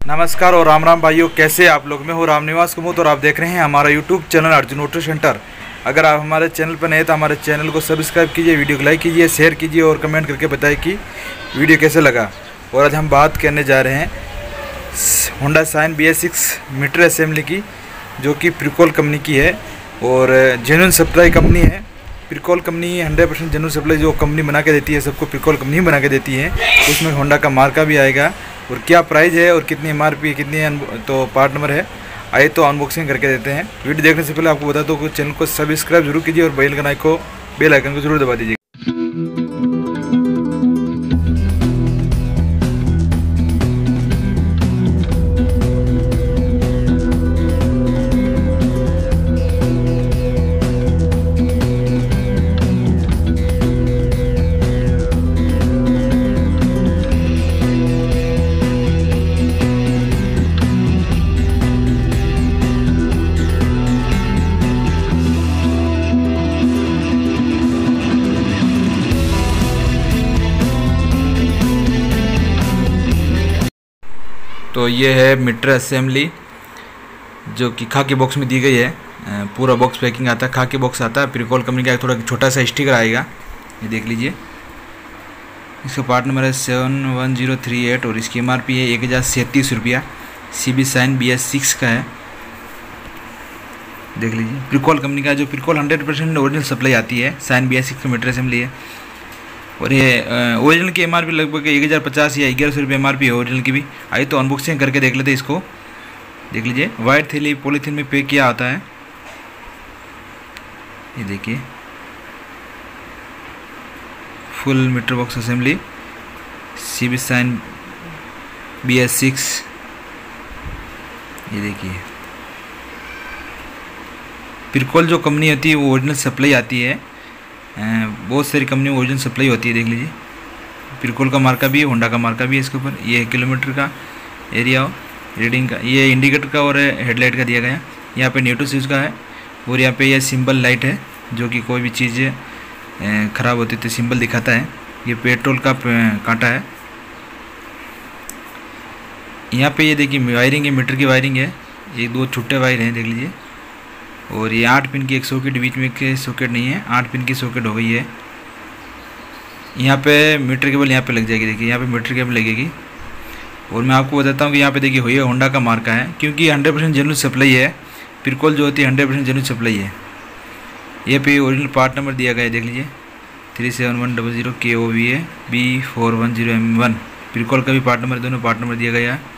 नमस्कार और राम राम भाइयों, कैसे आप लोग। मैं हूँ रामनिवास कुमुद और आप देख रहे हैं हमारा YouTube channel Arjun auto centre. अगर आप हमारे चैनल पर नए हैं तो हमारे चैनल को सब्सक्राइब कीजिए, वीडियो को लाइक कीजिए, शेयर कीजिए और कमेंट करके बताइए कि वीडियो कैसे लगा। और आज हम बात करने जा रहे हैं Honda shine BS6 metre assembly की, जो कि प्रिकोल कंपनी की है और जेन्युइन सप्लाई कंपनी है। प्रिकोल कंपनी 100% जेन्युइन सप्लाई जो कंपनी बना के देती है, सबको प्रिकोल कंपनी बना के देती है। उसमें होंडा का मार्का भी आएगा और क्या प्राइस है और कितनी MRP है, कितनी तो पार्ट नंबर है। आइए तो अनबॉक्सिंग करके देते हैं। वीडियो देखने से पहले आपको बता दो कि चैनल को सब्सक्राइब जरूर कीजिए और बेल आइकन को जरूर दबा दीजिए। तो ये है मीटर असेंबली जो कि खाकी बॉक्स में दी गई है। पूरा बॉक्स पैकिंग आता है, खाकी बॉक्स आता है। प्रिकोल कंपनी का थोड़ा छोटा सा स्टिकर आएगा, ये देख लीजिए। इसका पार्ट नंबर है 71038 और इसकी MRP है 1037 रुपया। CB शाइन BS6 का है, देख लीजिए। प्रिकोल कंपनी का जो प्रिकोल 100% ओरिजिनल सप्लाई आती है, शाइन BS6 का मीटर असेंबली है। और ये ओरिजिनल की MRP लगभग 1050 या 1100 रुपये MRP है ओरिजिनल की भी। आइए तो अनबॉक्सिंग करके देख लेते हैं इसको, देख लीजिए। वाइट थैली पॉलीथीन में पैक किया आता है, ये देखिए। Full meter box assembly CB shine BS6, ये देखिए। प्रिकोल जो कंपनी होती है वो ओरिजिनल सप्लाई आती है। बहुत सारी कंपनी में ओरिजिनल सप्लाई होती है, देख लीजिए। प्रिकोल का मार्का भी है, होंडा का मार्का भी है इसके ऊपर। ये किलोमीटर का एरिया रीडिंग का, ये इंडिकेटर का और हेडलाइट का दिया गया है। यहाँ पे न्यूट्रल स्विच का है और यहाँ पे ये सिंबल लाइट है, जो कि कोई भी चीज़ ख़राब होती है तो सिंबल दिखाता है। ये पेट्रोल का कांटा है। यहाँ पे ये देखिए वायरिंग है, मीटर की वायरिंग है। ये दो छोटे वायर हैं, देख लीजिए। और ये 8 पिन की एक सॉकेट, बीच में एक सॉकेट नहीं है, 8 पिन की सॉकेट हो गई है। यहाँ पे मीटर केबल यहाँ पे लग जाएगी, देखिए यहाँ पे मीटर केबल लगेगी। और मैं आपको बताता हूँ कि यहाँ पे देखिए हुई होंडा का मार्का है, क्योंकि 100% जेन्युइन सप्लाई है। प्रिकोल जो होती है 100% जेन्युइन सप्लाई है। ये पे ओरिजिनल पार्ट नंबर दिया गया है, देख लीजिए। 37100 KOVA B410M1 प्रिकोल का भी पार्ट नंबर, दोनों पार्ट नंबर दिया गया है।